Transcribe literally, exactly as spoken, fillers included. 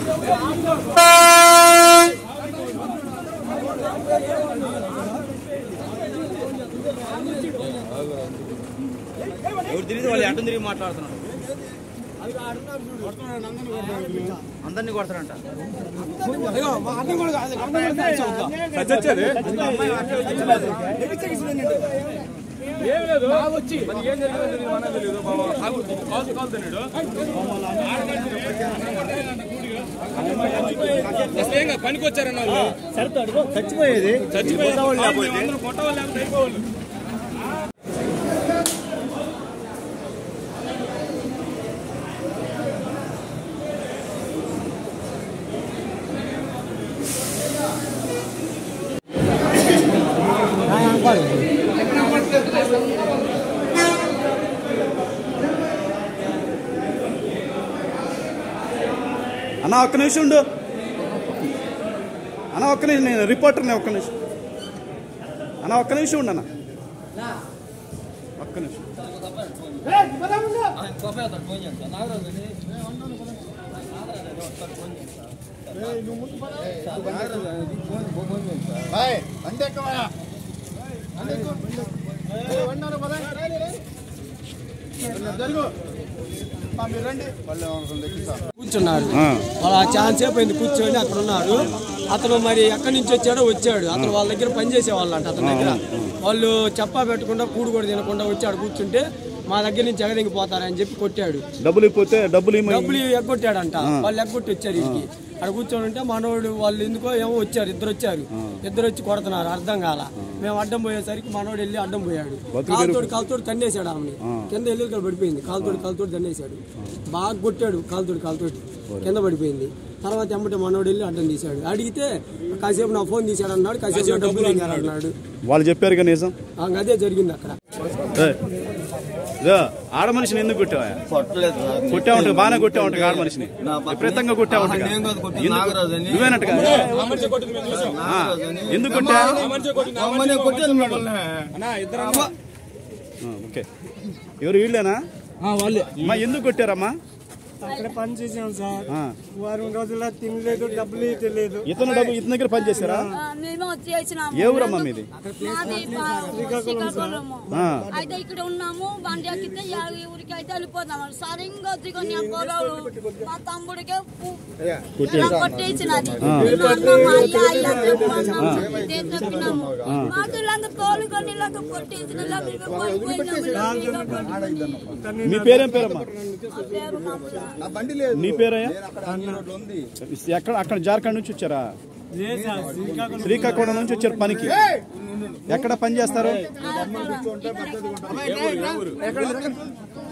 ఎవరు తిరిగి వాళ్ళు అడ్డం తిరిగి మాట్లాడుతున్నాడు. అందరినీ కొడతారంట. ఏం లేదు వచ్చి ఏం జరిగింది పనికి వచ్చారన్న చచ్చిపోయేది చచ్చిపోయే కొట్టవాళ్ళు లేకపోతే అయిపోవాలి. అన్న ఒక్క నిమిషం ఉండు అన్న, ఒక్క నిమిషం, నేను రిపోర్టర్ని. ఒక్క నిమిషం అన్న, ఒక్క నిమిషం ఉండు అన్న, ఒక్క నిమిషం. కూర్చున్నారు వాళ్ళ ఛాన్స్ అయిపోయింది కూర్చొని అక్కడ ఉన్నారు. అతను మరి ఎక్కడి నుంచి వచ్చాడో వచ్చాడు. అతను వాళ్ళ దగ్గర పనిచేసే వాళ్ళు అంట. అతని దగ్గర వాళ్ళు చెప్పా పెట్టకుండా కూడు కూడా తినకుండా వచ్చాడు కూర్చుంటే మా దగ్గర నుంచి ఎగదింగిపోతారని చెప్పి కొట్టాడు. డబ్బులు ఇపోతే డబ్బులు డబ్బులు ఎగ్గొట్టాడంట. వాళ్ళు ఎగ్గొట్టి వచ్చారు ఇంటికి. అక్కడ కూర్చొని ఉంటే మనోడు వాళ్ళు ఎందుకో ఏమో వచ్చారు, ఇద్దరు వచ్చారు. ఇద్దరు వచ్చి కొడుతున్నారు, అర్థం కాల. మేము అడ్డం పోయేసరికి మనోడు వెళ్ళి అడ్డం పోయాడు. కాలుతోడు కాలుతోడు తన్నేసాడు ఆమెని. కింద వెళ్ళి పడిపోయింది. కాలుతోడు కాలుతోడు తన్నేసాడు. బాగా కొట్టాడు. కాలుతోడు కాలుతోటి కింద పడిపోయింది. తర్వాత ఎమ్మటే మనోడు వెళ్ళి అడ్డం తీశాడు. అడిగితే కాసేపు నా ఫోన్ తీశాడు అన్నాడు. కాసేపు డబ్బులు అన్నాడు. వాళ్ళు చెప్పారు నిజం. అదే జరిగింది అక్కడ. ఆడ మనిషిని ఎందుకు కొట్టావా? కొట్టా ఉంటా, బాగానే కొట్టా ఉంటా. ఆడ మనిషిని విపరీతంగా కొట్టా ఉంటా. నువ్వేనట్టుగా ఎందుకు కొట్టా? ఓకే, ఎవరు వీళ్ళేనా? వాళ్ళే. అమ్మా ఎందుకు కొట్టారమ్మా? అక్కడ పని చేసాం సార్. వారం రోజుల్లో తినలేదు, డబ్బులు ఇవ్వలేదు. ఇతను డబ్బు ఇతని దగ్గర పని చేశారా? ఏ ఊరమ్మా మీది? అయితే ఇక్కడ ఉన్నాము. బండి ఎక్కితే ఊరికి అయితే వెళ్ళిపోతాము. సరిగ్గా దిగొని పొలాలు మా తమ్ముడికే కొట్టేసినది. మాకు ఇలాగ తోలుకొని ఇలాగ కొట్టేసిన. మీ పేరేం పేరమ్మా? నీ పేరయ్యా? ఎక్కడ? అక్కడ జార్ఖండ్ నుంచి వచ్చారా? శ్రీకాకుళం నుంచి వచ్చారు పనికి. ఎక్కడ పని చేస్తారు?